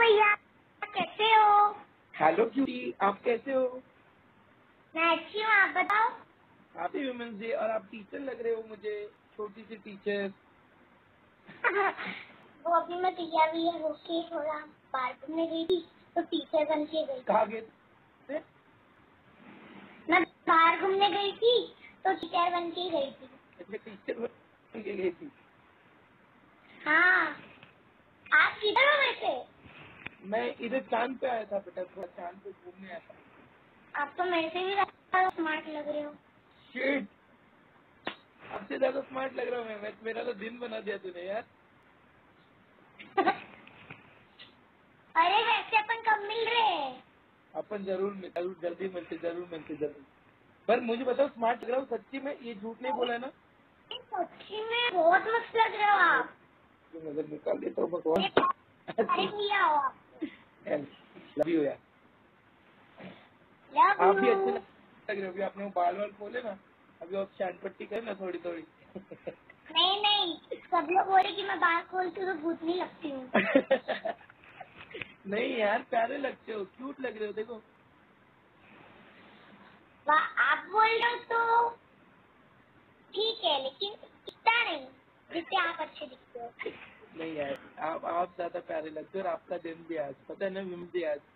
भैया, कैसे हो? हेलो क्यूटी, आप कैसे हो? मैं अच्छी हूँ, आप बताओ। Happy women's day. और आप टीचर लग रहे हो मुझे, छोटी सी टीचर। वो अभी मैं तैयार हुई होके थोड़ा बाहर घूमने गई थी तो टीचर बन के गई। कहाँ गए थे? मैं बाहर घूमने गई थी तो टीचर बन के गई थी। अच्छा, टीचर बन के गई थी। हाँ, आप किधर हो वैसे? मैं इधर चांद पे आया था बेटा, थोड़ा चांद पे घूमने आया था। आप तो मेरे से भी ज्यादा स्मार्ट लग रहे हो। शिट, आपसे ज्यादा स्मार्ट लग रहा हूँ मैं। मेरा तो दिन बना दिया तूने यार। अरे वैसे अपन कब मिल रहे हैं? अपन जरूर जल्दी मिलते, जरूर मिलते जल्दी। पर मुझे बताओ, स्मार्ट लग रहा हूँ सच्ची में? ये झूठ नहीं बोला ना? सच्ची में बहुत मस्त लग रहे हो आप। नजर निकाल देता हूँ भगवान। अरे भैया हो आप। लव यू यार। लव आप भी अच्छे यू। लग रहे हो। अभी आपने वो बाल वाल खोले ना, अभी आप शैन पट्टी करें ना थोड़ी थोड़ी। नहीं नहीं, सब लोग बोले कि मैं बाल खोलती हूँ तो भूतनी लगती हूँ। नहीं यार, प्यारे लगते हो, क्यूट लग रहे हो। देखो आप बोल रहे हो तो ठीक है, लेकिन इतना नहीं जितने आप अच्छे दिखते हो। नहीं यार, आप ज्यादा प्यारे लगते हो। और आपका दिन भी आज, पता है ना, विमेंस डे आज।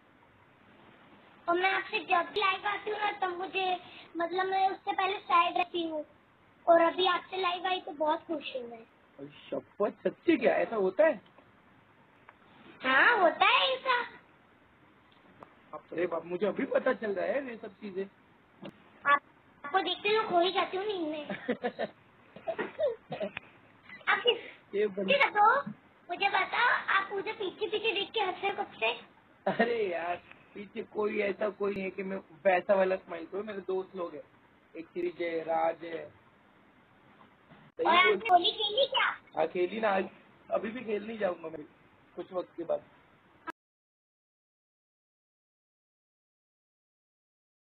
और मैं आपसे जब भी लाइव आती हूँ ना तब मुझे मतलब मैं उससे पहले साइड रहती हूँ, और अभी आपसे लाइव आई तो बहुत खुश हूँ मैं। और शपथ, सच्ची क्या ऐसा होता है? हाँ, होता है ऐसा। अरे बाप, मुझे अभी पता चल रहा है ये सब चीजें। आपको देखते हुए खो ही जाती हूँ नींद में। आप ये किससे रहते हो? मुझे बताओ, आप मुझे पीछे पीछे देख के हंस रहे हो कब से? अरे यार, पीछे कोई ऐसा कोई नहीं है कि मैं वैसा वाला स्माइल करूँ। मेरे दोस्त लोग हैं, एक शिरीज है, राज है। और सही बोल। आपने होली खेली क्या? हाँ खेली ना आज। अभी भी खेलने जाऊंगा मैं कुछ वक्त के बाद।